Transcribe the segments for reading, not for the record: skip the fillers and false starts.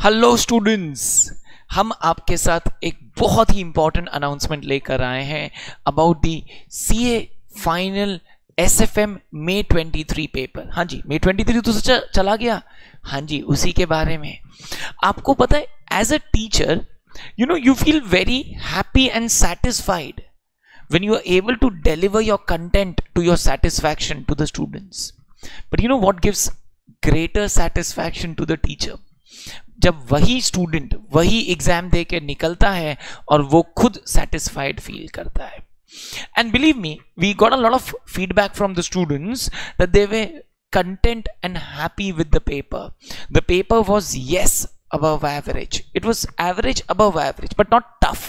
Hello students, हम आपके साथ एक बहुत ही इंपॉर्टेंट अनाउंसमेंट लेकर आए हैं about the CA final SFM May 23 पेपर। हाँ जी, May 23 तो चला गया। हाँ जी, उसी के बारे में आपको पता है, as a teacher you feel very happy and satisfied when you are able to deliver your content to your satisfaction to the students. But you know what gives greater satisfaction to the teacher? जब वही student वही exam दे के निकलता है और वो खुद satisfied feel करता है. And believe me, we got a lot of feedback from the students that they were content and happy with the paper. The paper was, yes, above average. It was average above average, but not tough.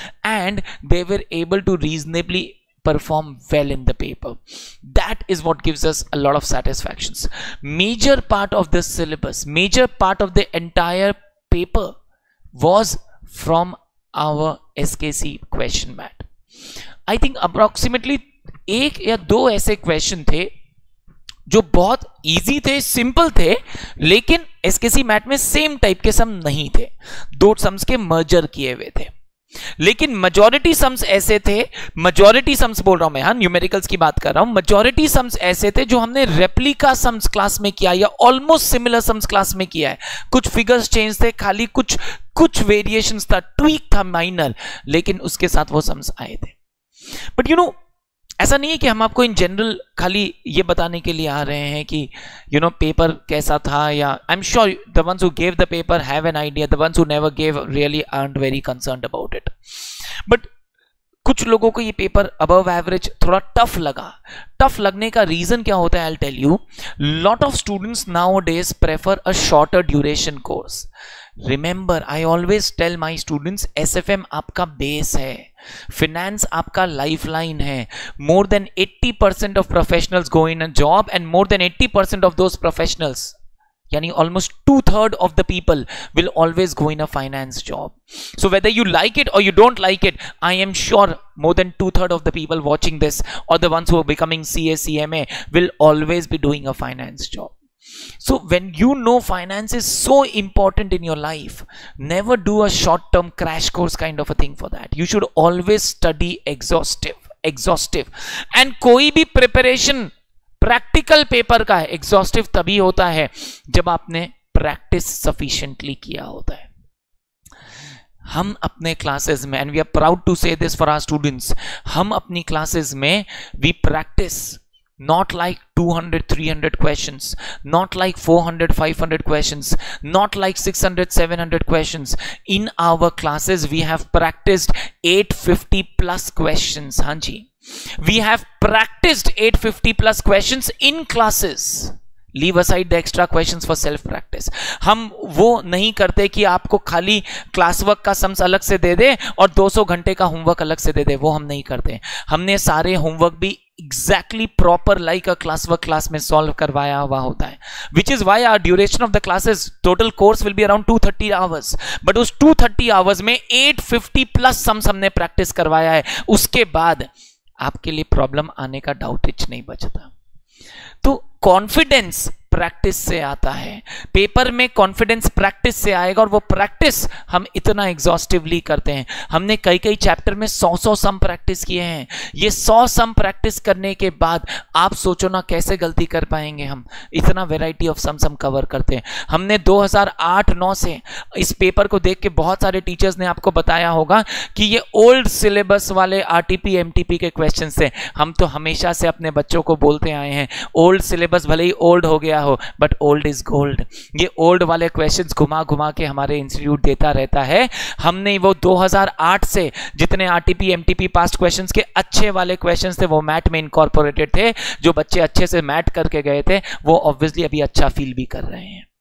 And they were able to reasonably perform well in the paper. That is what gives us a lot of satisfactions. Major part of the syllabus, major part of the entire paper was from our SKC question mat. I think approximately एक या दो ऐसे question थे जो बहुत easy थे, simple थे, लेकिन एसकेसी मैट में सेम टाइप के सम नहीं थे, दो सम्स के मर्जर किए हुए थे. लेकिन मेजॉरिटी सम्स ऐसे थे, मेजॉरिटी सम्स बोल रहा हूं मैं, हाँ न्यूमेरिकल्स की बात कर रहा हूं, मेजॉरिटी सम्स ऐसे थे जो हमने रेप्लिका सम्स क्लास में किया या ऑलमोस्ट सिमिलर सम्स क्लास में किया है. कुछ फिगर्स चेंज थे, खाली कुछ वेरिएशंस था, ट्वीक था माइनर, लेकिन उसके साथ वो सम्स आए थे. बट ऐसा नहीं है कि हम आपको इन जनरल खाली ये बताने के लिए आ रहे हैं कि पेपर कैसा था, या आई am sure the ones who gave the paper have an idea, the ones who never gave really aren't very concerned about it. But कुछ लोगों को ये पेपर अबव एवरेज थोड़ा टफ लगा. टफ लगने का रीजन क्या होता है, आई will tell you. Lot of students now days prefer a shorter duration course. Remember, I always tell my students, SFM आपका बेस है, फिनेंस आपका लाइफलाइन है. More than 80% of professionals go in a job and more than 80% of those professionals, यानी almost 2/3 of the people will always go in a finance job. So whether you like it or you don't like it, I am sure more than 2/3 of the people watching this or the ones who are becoming CA, CMA will always be doing a finance job. So when you know finance is so important in your life, never do a short-term crash course kind of a thing for that. You should always study exhaustive. And कोई भी preparation practical paper का है exhaustive तभी होता है जब आपने practice sufficiently किया होता है. हम अपने क्लासेस में, and we are proud to say this for our students, हम अपनी क्लासेस में we practice not like 200-300 questions, not like 400-500 questions, not like 600-700 questions. In our classes we have practiced 850 plus questions. हाँ जी, we have practiced 850 plus questions in classes. Leave aside the extra questions for self practice. हम वो नहीं करते कि आपको खाली class work का sums अलग से दे दे और 200 घंटे का होमवर्क अलग से दे दे, वो हम नहीं करते. हमने सारे होमवर्क भी exactly proper like a classwork class में सॉल्व करवाया हुआ होता है. Which is why our duration of the classes, total course will be around 230 hours. But उस 230 hours में 850 plus सम्स हमने प्रैक्टिस करवाया है. उसके बाद आपके लिए प्रॉब्लम आने का डाउट ही नहीं बचता. तो कॉन्फिडेंस प्रैक्टिस से आता है. पेपर में कॉन्फिडेंस प्रैक्टिस से आएगा, और वो प्रैक्टिस हम इतना एग्जॉस्टिवली करते हैं. हमने कई चैप्टर में 100 सम प्रैक्टिस किए हैं. ये 100 सम प्रैक्टिस करने के बाद आप सोचो ना कैसे गलती कर पाएंगे. हम इतना वैरायटी ऑफ सम्स हम कवर करते हैं. हमने 2008-9 से इस पेपर को देख के बहुत सारे टीचर्स ने आपको बताया होगा कि ये ओल्ड सिलेबस वाले आरटीपी एमटीपी के क्वेश्चन थे. हम तो हमेशा से अपने बच्चों को बोलते आए हैं, ओल्ड सिलेबस भले ही ओल्ड हो गया हो, बट ओल्ड इज गोल्ड. ये ओल्ड वाले क्वेश्चंस घुमा के हमारे इंस्टीट्यूट देता रहता है. हमने वो 2008 से जितने आरटीपी एमटीपी पास्ट क्वेश्चंस के अच्छे वाले क्वेश्चंस थे वो मैथ में इनकॉर्पोरेटेड थे. जो बच्चे अच्छे से मैथ करके गए थे वो ऑब्वियसली अभी अच्छा फील भी कर रहे हैं.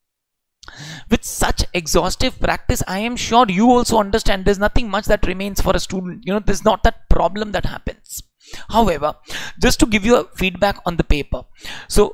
With such exhaustive practice, I am sure you also understand there's nothing much that remains for a student. There's not that problem that happens. However, just to give you a feedback on the paper, so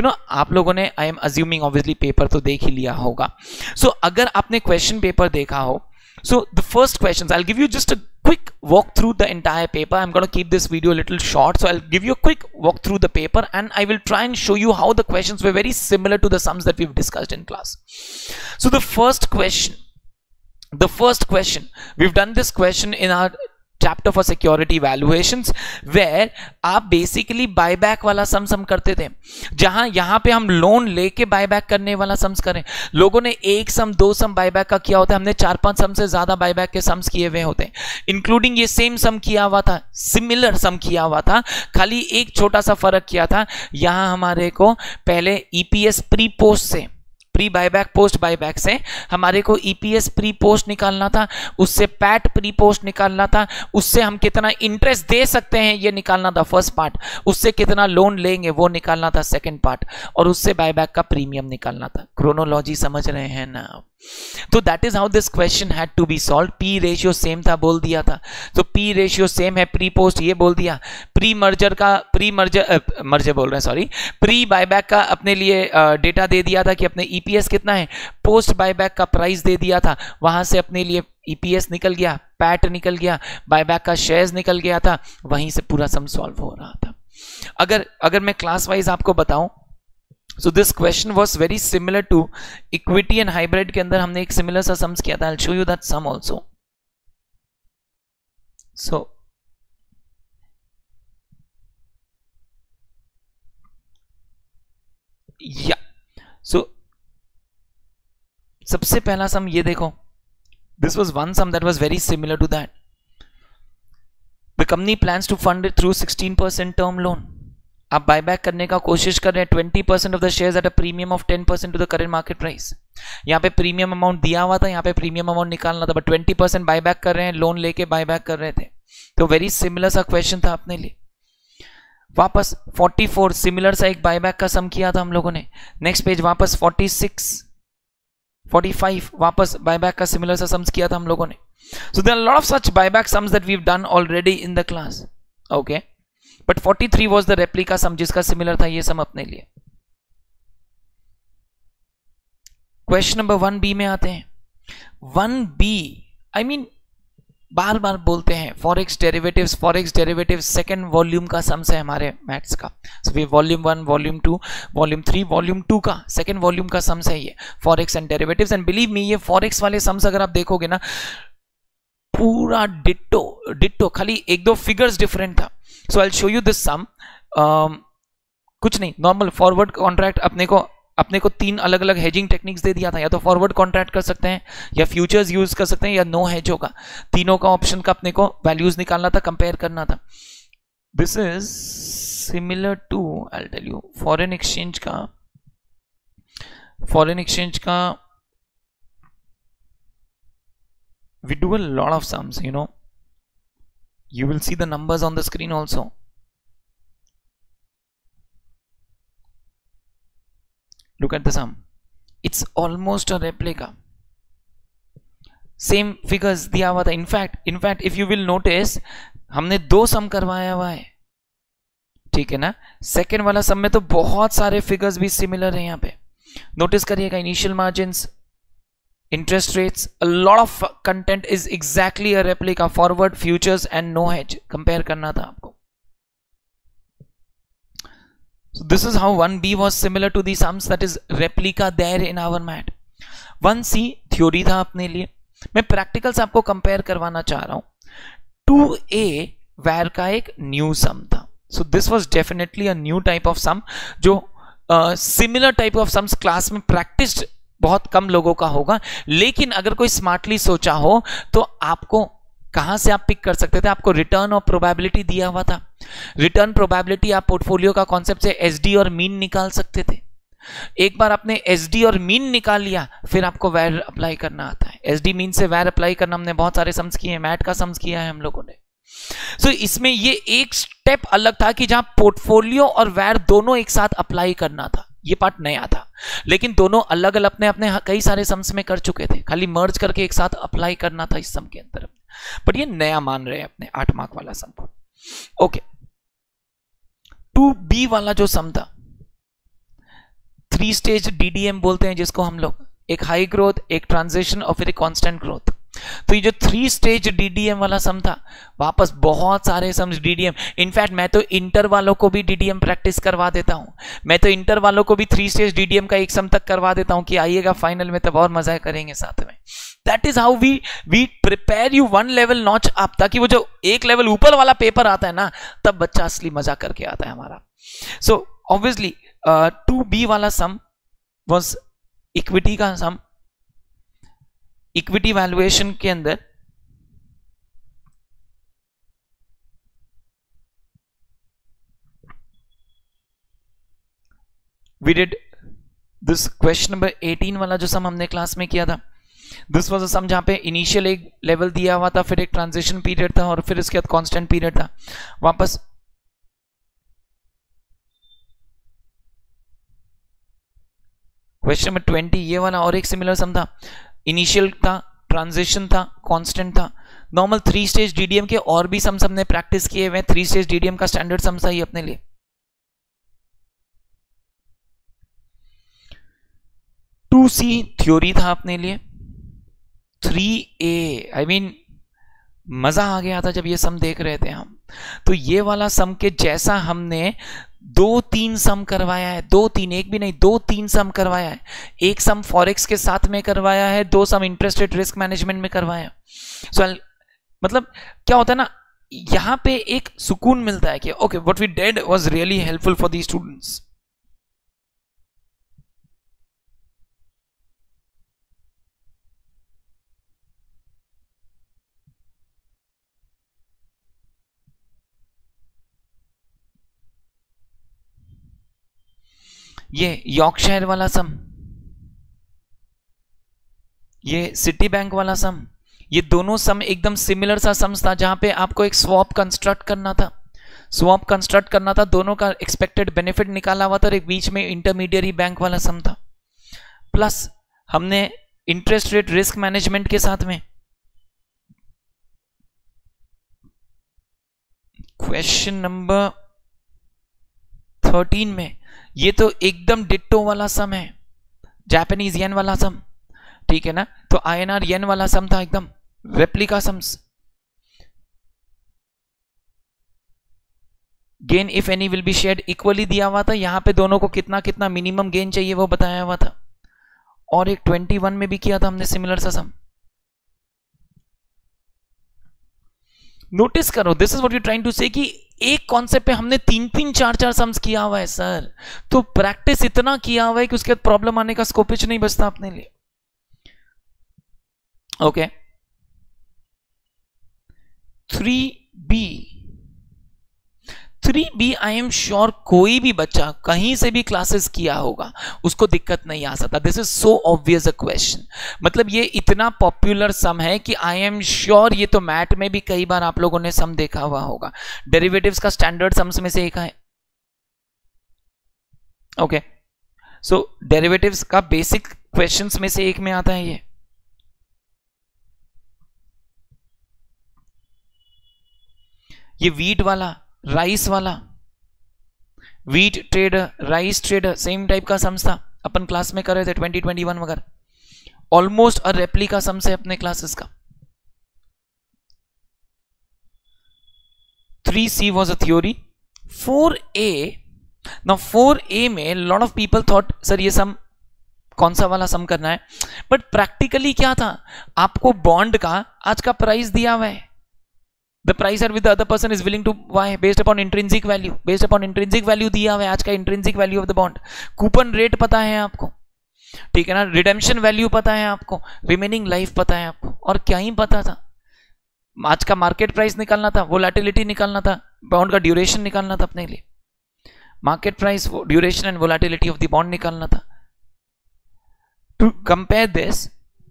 आप लोगों ने, I am assuming obviously paper तो देख ही लिया होगा. सो अगर आपने question paper देखा हो, so the first question, I will give you just a quick walk through the entire paper. I'm going to keep this video a little short, so I'll give you a quick walk through the paper and I will try and show you how the questions were very similar to the sums that we've discussed in class. So the first question, we've done this question in our chapter for security valuations, where आप basically buyback वाला sum करते थे, जहां यहां पे हम loan लेके buyback करने वाला सम्स करें. लोगों ने एक सम, दो सम बायबैक का किया होता है, हमने 4-5 सम से ज्यादा बायबैक के सम्स किए हुए होते हैं, इंक्लूडिंग ये सेम सम किया हुआ था, सिमिलर सम किया हुआ था, खाली एक छोटा सा फर्क किया था. यहां हमारे को पहले ईपीएस प्री पोस्ट से, प्री बायबैक पोस्ट बायबैक से हमारे को ईपीएस प्री पोस्ट निकालना था, उससे पैट प्री पोस्ट निकालना था, उससे हम कितना इंटरेस्ट दे सकते हैं ये निकालना था फर्स्ट पार्ट, उससे कितना लोन लेंगे वो निकालना था सेकंड पार्ट, और उससे बायबैक का प्रीमियम निकालना था. क्रोनोलॉजी समझ रहे हैं ना? तो that is how this question had to be solve. P ratio same था बोल दिया था, तो पी रेशियो सेम है, प्री पोस्ट ये बोल दिया, प्री मर्जर का प्री बायबैक का अपने लिए डेटा दे दिया था कि अपने ईपीएस कितना है, पोस्ट बायबैक का प्राइस दे दिया था, वहां से अपने लिए ईपीएस निकल गया, पैट निकल गया, बायबैक का शेयर्स निकल गया था, वहीं से पूरा सम सॉल्व हो रहा था. अगर मैं क्लास वाइज आपको बताऊं, so this question was very similar to equity and hybrid के अंदर हमने एक similar सा sums किया था. I'll show you that sum also. So yeah, so सबसे पहला सम ये देखो, this was one sum that was very similar to that. The company plans to fund it through 16% term loan. आप बायबैक करने का कोशिश कर रहे हैं, 20% of the shares at a premium of 10% to the current market price. यहाँ पे premium amount दिया हुआ था, यहाँ पे प्रीमियम अमाउंट निकालना था, बट 20% बायबैक कर रहे हैं, लोन लेके बायबैक कर रहे थे. तो वेरी सिमिलर सा क्वेश्चन था अपने लिए. वापस 44 सिमिलर सा एक बायबैक का सम किया था हम लोगों ने. नेक्स्ट पेज वापस 46 45 वापस बायबैक का सिमिलर सा सम्स किया था हम लोगों ने. So there are lot of such buyback sums that we have done already in the class. Okay, but 43 was the replica sum जिसका सिमिलर था ये सम अपने लिए. क्वेश्चन नंबर 1B में आते हैं. 1B आई मीन बार बार बोलते हैं फॉरेक्स डेरिवेटिव्स सेकंड वॉल्यूम का सम्स है हमारे मैथ्स का. So volume 1, volume 2, volume 3, volume 2 का सेकंड वॉल्यूम का सम्स है ये forex and derivatives. And believe me, ये फॉरेक्स वाले सम्स अगर आप देखोगे ना, पूरा डिट्टो, खाली एक दो फिगर्स डिफरेंट था. So I will show you this sum. कुछ नहीं, नॉर्मल फॉरवर्ड कॉन्ट्रैक्ट अपने को 3 अलग अलग हेजिंग टेक्निक्स दे दिया था. या तो फॉरवर्ड कॉन्ट्रैक्ट कर सकते हैं, या फ्यूचर्स यूज कर सकते हैं, या नो हेज होगा. तीनों का ऑप्शन का अपने को वैल्यूज निकालना था, कंपेयर करना था. This is similar to, I will tell you, foreign exchange का we do a lot of sums, you know. You will see the numbers on the screen also. Look at the sum. It's almost a replica. Same figures दिया हुआ था. In fact, if you will notice, हमने 2 सम करवाया हुआ है, ठीक है ना. सेकेंड वाला सम में तो बहुत सारे फिगर्स भी सिमिलर है. यहाँ पे नोटिस करिएगा, initial margins, interest rates, a lot of content is exactly a replica, forward, futures and no hedge compare करना था आपको. So this is how 1B was similar to the sums that is replica there in our mat. 1C theory था अपने लिए. मैं practicals आपको compare करवाना चाह रहा हूं. 2A where का एक new sum था. So this was definitely a new type of sum, जो similar type of sums class में practiced बहुत कम लोगों का होगा. लेकिन अगर कोई स्मार्टली सोचा हो तो आपको कहां से आप पिक कर सकते थे. आपको रिटर्न और प्रोबेबिलिटी दिया हुआ था. रिटर्न प्रोबेबिलिटी आप पोर्टफोलियो का कॉन्सेप्ट से एसडी और मीन निकाल सकते थे. एक बार आपने एसडी और मीन निकाल लिया, फिर आपको वैर अप्लाई करना आता है. एसडी मीन से वैर अप्लाई करना हमने बहुत सारे सम्स किए हैं, मैट का सम्स किया है हम लोगों ने. सो इसमें ये एक स्टेप अलग था कि जहां पोर्टफोलियो और वैर दोनों एक साथ अप्लाई करना था. ये पार्ट नया था, लेकिन दोनों अलग अलग अपने अपने कई सारे सम्स में कर चुके थे, खाली मर्ज करके एक साथ अप्लाई करना था इस सम के अंदर. बट ये नया मान रहे हैं अपने 8 मार्क वाला सम. ओके, 2B वाला जो सम था, 3 स्टेज DDM बोलते हैं जिसको हम लोग. एक हाई ग्रोथ, एक ट्रांजिशन और फिर एक कांस्टेंट ग्रोथ. तो ये जो 3 स्टेज डीडीएम वाला सम था, वापस बहुत सारे सम्स डीडीएम, इनफैक्ट मैं तो इंटर वालों को भी डीडीएम प्रैक्टिस करवा देता हूं, मैं तो इंटर वालों को भी 3 स्टेज डीडीएम का एक सम तक करवा देता हूं कि आइएगा फाइनल में तब और मजा करेंगे साथ में। That is how we prepare you 1 level notch up, ताकि वो जो एक लेवल ऊपर वाला पेपर आता है ना, तब बच्चा असली मजा करके आता है हमारा। सो ऑब्वियसली 2B वाला सम वाज इक्विटी का सम। इक्विटी वैल्यूएशन के अंदर we did this question number 18 वाला जो सम हमने क्लास में किया था, दिस वाज अ सम जहां पे इनिशियल एक लेवल दिया हुआ था, फिर एक ट्रांजिशन पीरियड था और फिर इसके बाद कांस्टेंट पीरियड था। वापस क्वेश्चन नंबर 20 ये वाला और एक सिमिलर सम था, इनिशियल था, ट्रांजिशन था, कांस्टेंट था। नॉर्मल 3 स्टेज डीडीएम के और भी सम हमने प्रैक्टिस किए हुए, 3 स्टेज डीडीएम का स्टैंडर्ड सम था ये अपने लिए। 2C थ्योरी था अपने लिए। 3A आई मीन मजा आ गया था जब ये सम देख रहे थे हम। तो ये वाला सम के जैसा हमने 2-3 सम करवाया है, 2-3, एक भी नहीं 2-3 सम करवाया है। एक सम फॉरेक्स के साथ में करवाया है, 2 sum interest rate risk management में करवाया। सो मतलब क्या होता है ना, यहां पे एक सुकून मिलता है कि okay what we did was really helpful for the students. ये यॉर्कशायर वाला सम, ये सिटी बैंक वाला सम, ये दोनों सम एकदम सिमिलर सा सम्स था, जहां पे आपको एक स्वैप कंस्ट्रक्ट करना था। स्वैप कंस्ट्रक्ट करना था, दोनों का एक्सपेक्टेड बेनिफिट निकाला हुआ था और एक बीच में इंटरमीडियरी बैंक वाला सम था। प्लस हमने इंटरेस्ट रेट रिस्क मैनेजमेंट के साथ में क्वेश्चन नंबर 13 में ये तो एकदम डिट्टो वाला सम है, जापानीज येन वाला सम, ठीक है ना। तो INR येन वाला सम था, एकदम replica sums. Gain if any will be shared equally दिया हुआ था, यहां पे दोनों को कितना कितना मिनिमम गेन चाहिए वो बताया हुआ था। और एक 21 में भी किया था हमने सिमिलर सा सम। नोटिस करो, this is what you trying to say कि एक कॉन्सेप्ट पे हमने 3-3, 4-4 सम्स किया हुआ है सर। तो प्रैक्टिस इतना किया हुआ है कि उसके बाद प्रॉब्लम आने का स्कोप ही नहीं बचता अपने लिए। Okay 3B I am sure कोई भी बच्चा कहीं से भी क्लासेस किया होगा उसको दिक्कत नहीं आ सकता। This is so obvious a question, मतलब ये इतना पॉपुलर सम है कि आई एम श्योर ये तो मैथ में भी कई बार आप लोगों ने सम देखा हुआ होगा। डेरिवेटिव्स का स्टैंडर्ड सम्स में से एक है। ओके सो डेरिवेटिव्स का बेसिक क्वेश्चंस में से एक में आता है ये वीट वाला, राइस वाला, wheat trader, rice trader, same type का सम्स था, अपन क्लास में कर रहे थे 2021 वगैरह। ऑलमोस्ट अ रेप्लिका सम्स है अपने क्लासेस का। 3C was a theory. 4A, now 4A में lot of people thought sir ये सम कौन सा वाला सम करना है, बट प्रैक्टिकली क्या था, आपको बॉन्ड का आज का प्राइस दिया हुआ है, the price at which the other person is willing to buy based upon intrinsic value, based upon intrinsic value दिया हुआ है आज का intrinsic value of the bond, coupon rate पता है आपको, ठीक है ना, रिडेम्पशन वैल्यू पता है आपको, रिमेनिंग लाइफ पता है आपको, और क्या ही पता था, आज का मार्केट प्राइस निकालना था, वोलेटिलिटी निकालना था, बॉन्ड का ड्यूरेशन निकालना था अपने लिए, market price, duration and volatility of the bond निकालना था। टू कंपेयर दिस,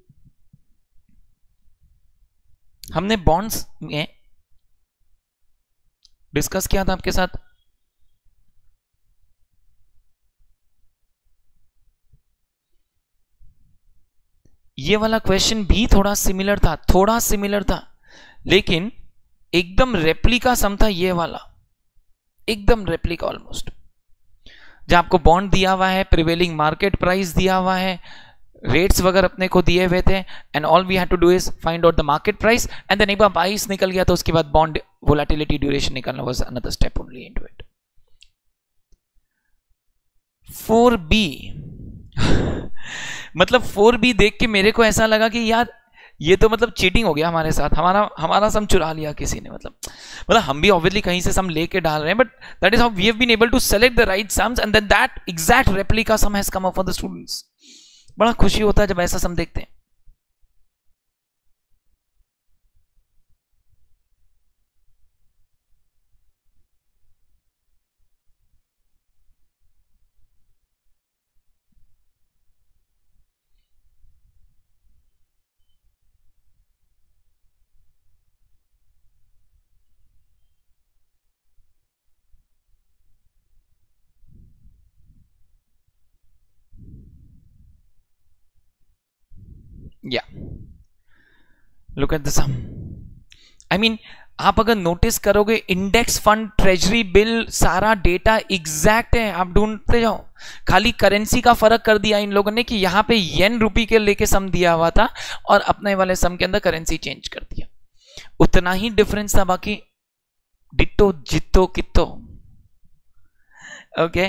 हमने बॉन्ड्स में डिस्कस किया था आपके साथ, ये वाला क्वेश्चन भी थोड़ा सिमिलर था, लेकिन एकदम रेप्लिका सम था ये वाला, एकदम रेप्लिका ऑलमोस्ट, जहां आपको बॉन्ड दिया हुआ है, प्रिवेलिंग मार्केट प्राइस दिया हुआ है, रेट्स वगैरह अपने को दिए हुए थे, and all we had to do is find out the market price, and then एक बार प्राइस निकल गया तो उसके बाद बॉन्ड वोलेटिलिटी ड्यूरेशन निकालना was another step only into it. 4B मतलब 4B देख के मेरे को ऐसा लगा कि यार ये तो मतलब चीटिंग हो गया हमारे साथ, हमारा सम चुरा लिया किसी ने. मतलब हम भी ऑब्वियसली कहीं से सम लेके डाल रहे हैं, but that is how we have been able to select the right sums, and then that exact replica sum has come up for the students. बड़ा खुशी होता है जब ऐसा सम देखते हैं. या look at the sum. I mean आप अगर नोटिस करोगे इंडेक्स फंड, ट्रेजरी बिल, सारा डेटा एग्जैक्ट है. आप ढूंढते जाओ. खाली करेंसी का फर्क कर दिया इन लोगों ने कि यहां पे येन रुपी के लेके सम दिया हुआ था और अपने वाले सम के अंदर करेंसी चेंज कर दिया. उतना ही डिफरेंस था, बाकी डिट्टो जित्तो कित्तो. Okay.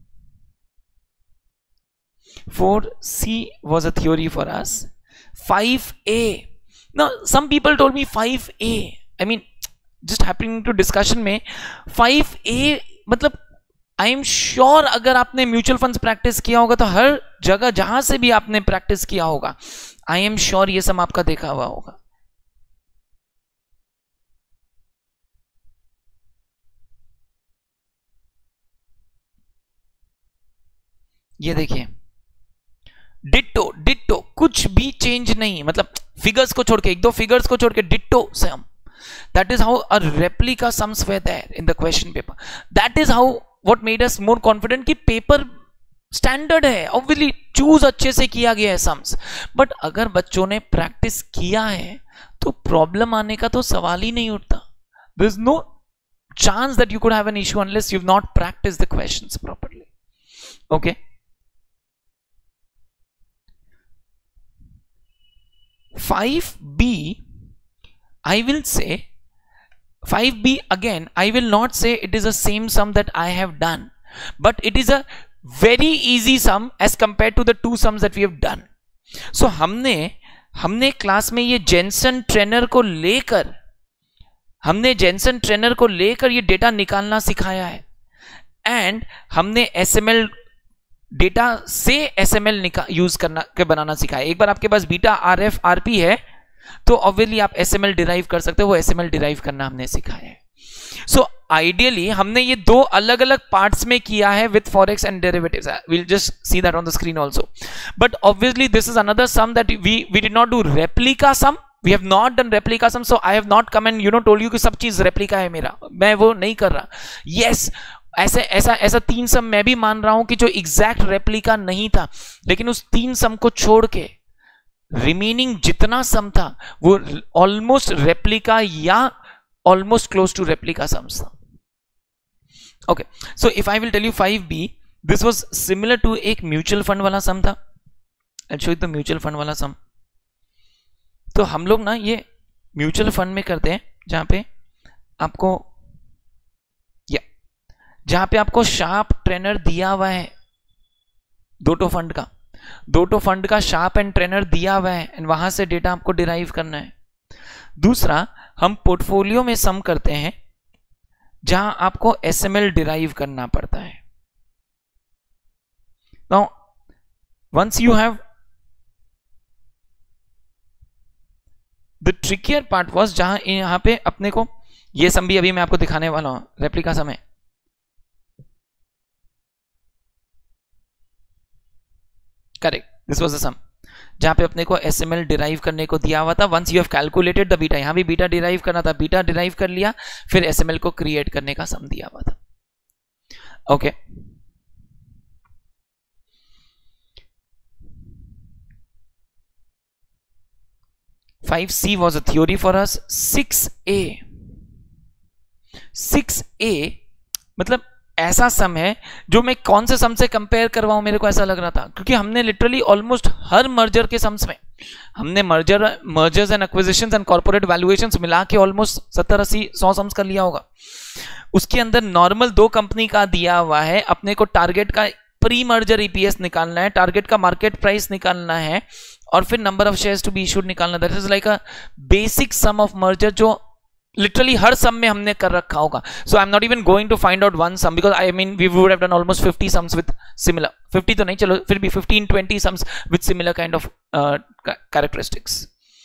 4C was a theory for us. 5A. Now, some people told me 5A. I mean, just happening to discussion में 5A मतलब आई एम श्योर अगर आपने म्यूचुअल फंड्स प्रैक्टिस किया होगा तो हर जगह जहां से भी आपने प्रैक्टिस किया होगा, आई एम श्योर ये सब आपका देखा हुआ होगा. ये देखिए, डिट्टो डिट्टो, कुछ भी चेंज नहीं. मतलब फिगर्स को छोड़ के, एक दो फिगर्स को छोड़ के ditto sum. That is how a replica sums were there in the question paper. That is how what made us more confident कि पेपर स्टैंडर्ड है. ऑब्वियसली चूज अच्छे से किया गया है सम्स, बट अगर बच्चों ने प्रैक्टिस किया है तो प्रॉब्लम आने का तो सवाल ही नहीं उठता. There is no chance that you could have an issue unless you've not practiced the questions properly. Okay. 5B, I will say 5B again, I will not say it is the same sum that I have done, but it is a very easy sum as compared to the two sums that we have done. So हमने class में ये Jensen trainer को लेकर ये data निकालना सिखाया है, and हमने SML डेटा से SML यूज करना के बनाना सिखाया. एक बार आपके पास बीटा RF RP है तो ऑब्वियसली आप SML डिराइव कर सकते हो, वो SML डिराइव करना हमने सिखाया है. सो आइडियली हमने ये दो अलग अलग पार्ट्स में किया है with forex and derivatives. Will just see that on the screen also. But obviously this is another sum that we did not do replica sum. We have not done replica sum, so I have not come and told you कि सब चीज replica है मेरा. मैं वो नहीं कर रहा. यस, ऐसा 3 सम मैं भी मान रहा हूं कि जो एग्जैक्ट रेप्लिका नहीं था, लेकिन उस 3 सम को छोड़ के रिमेनिंग जितना सम था वो ऑलमोस्ट रेप्लिका या almost close to replica sums था. Okay, so if I will tell you 5B, this was similar to एक म्यूचुअल फंड वाला सम था. I show you the mutual fund वाला सम. तो हम लोग ना ये म्यूचुअल फंड में करते हैं जहां पे आपको शार्प ट्रेनर दिया हुआ है. दोटो फंड का शार्प एंड ट्रेनर दिया हुआ है, एंड वहां से डेटा आपको डिराइव करना है. दूसरा, हम पोर्टफोलियो में सम करते हैं जहां आपको SML डिराइव करना पड़ता है. Now once you have the trickier part was जहां यहां पे अपने को ये सम भी अभी मैं आपको दिखाने वाला हूं, रेप्लिका सम है. Correct, this was the sum जहां पे अपने को SML डिराइव करने को दिया हुआ था. Once you have calculated the beta, यहां भी बीटा डिराइव करना था, बीटा डिराइव कर लिया, फिर SML को क्रिएट करने का सम दिया हुआ था. Okay, five C was a theory for us. 6A मतलब ऐसा सम है जो मैं कौन से सम से कंपेयर करवाऊं, मेरे को ऐसा लग रहा था, क्योंकि हमने लिटरली ऑलमोस्ट हर मर्जर के सम्स में हमने mergers and acquisitions and corporate valuations मिला के ऑलमोस्ट 70-80-100 सम्स कर लिया होगा। उसके अंदर नॉर्मल 2 कंपनी का दिया हुआ है, अपने को टारगेट का प्री मर्जर ईपीएस निकालना है, टारगेट का मार्केट प्राइस निकालना है, और फिर number of shares to be issued निकालना। That is like a basic sum of merger जो लिटरली हर सम में हमने कर रखा होगा। So I am not even going to find out one sum, because I mean we would have done almost 50 sums with similar, 50 तो नहीं, चलो फिर भी 15-20 sums with similar kind of characteristics.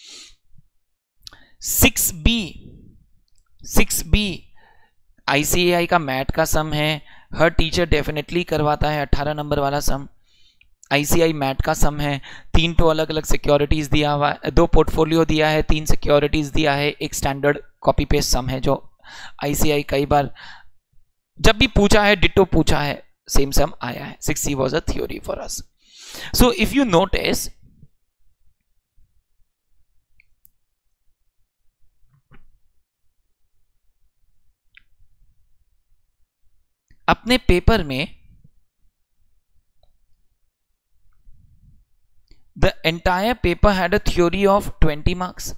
6B ICAI का मैट का सम है, हर टीचर डेफिनेटली करवाता है, 18 नंबर वाला सम ICAI मैट का सम है। 3 तो अलग अलग सिक्योरिटीज दिया हुआ है, 2 पोर्टफोलियो दिया है, 3 सिक्योरिटीज दिया है, एक स्टैंडर्ड कॉपी पेस्ट सम है जो ICAI कई बार जब भी पूछा है डिटो पूछा है, सेम सम आया है। 6C was a theory for us. So if you notice, अपने पेपर में the entire paper had a theory of 20 marks.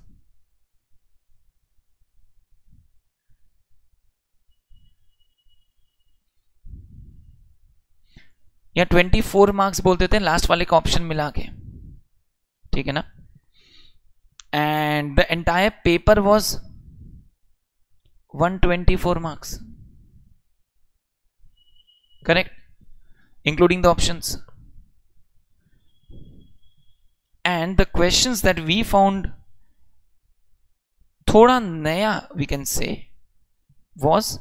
या 24 मार्क्स बोलते थे लास्ट वाले का ऑप्शन मिला के, ठीक है ना। And the entire paper was 124 marks, correct, including the options. And the questions that we found थोड़ा नया we can say was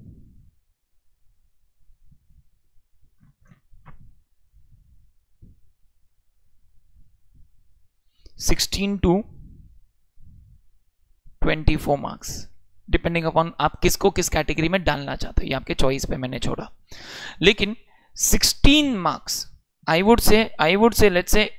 (16 to 24 marks depending upon आप किसको किस कैटेगरी में डालना चाहते हो, ये आपके चॉइस पे मैंने छोड़ा। लेकिन 16 marks I would say let's say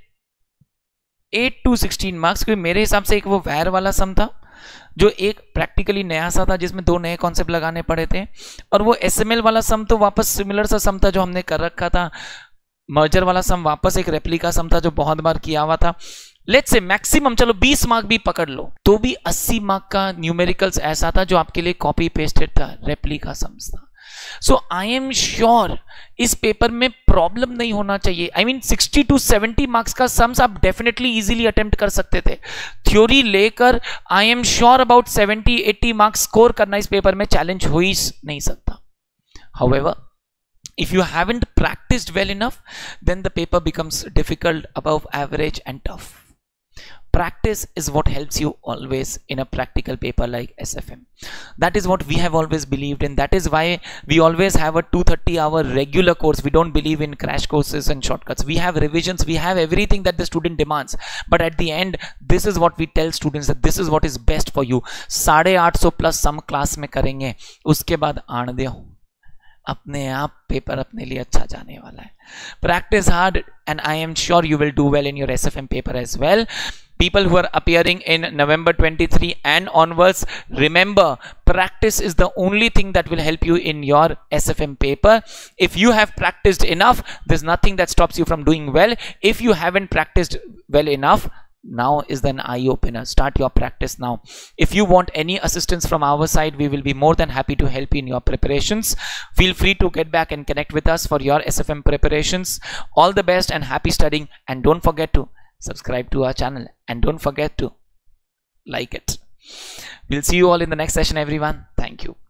8 to 16 marks, क्योंकि मेरे हिसाब से एक वो वैर वाला सम था जो एक प्रैक्टिकली नया सा था जिसमें 2 नए कॉन्सेप्ट लगाने पड़े थे, और वो SML वाला सम तो वापस सिमिलर सा सम था जो हमने कर रखा था। मर्जर वाला सम वापस एक रेप्लिका सम था जो बहुत बार किया हुआ था। लेट्स से मैक्सिमम चलो 20 मार्क भी पकड़ लो तो भी 80 मार्क का न्यूमेरिकल्स ऐसा था जो आपके लिए कॉपी पेस्टेड था, रेप्लिका सम्स था। सो आई एम श्योर इस पेपर में प्रॉब्लम नहीं होना चाहिए। आई मीन 60 to 70 मार्क्स का सम्स आप डेफिनेटली इजीली अटेम्प्ट कर सकते थे। थ्योरी लेकर I am sure about 70-80 marks score करना इस पेपर में चैलेंज हो ही नहीं सकता। However, if you haven't practiced well enough, then the paper becomes difficult, above average and tough. Practice is what helps you always in a practical paper like SFM. That is what we have always believed in. That is why we always have a 230-hour regular course. We don't believe in crash courses and shortcuts. We have revisions. We have everything that the student demands. But at the end, this is what we tell students, that this is what is best for you. 850 plus some class में करेंगे, उसके बाद आने दो, अपने आप paper अपने लिए अच्छा जाने वाला है. Practice hard and I am sure you will do well in your SFM paper as well. People who are appearing in November 23 and onwards, remember, practice is the only thing that will help you in your SFM paper. If you have practiced enough, there's nothing that stops you from doing well. If you haven't practiced well enough, now is an eye-opener. Start your practice now. If you want any assistance from our side, we will be more than happy to help you in your preparations. Feel free to get back and connect with us for your SFM preparations. All the best and happy studying, and don't forget to subscribe to our channel and don't forget to like it. We'll see you all in the next session, everyone. Thank you.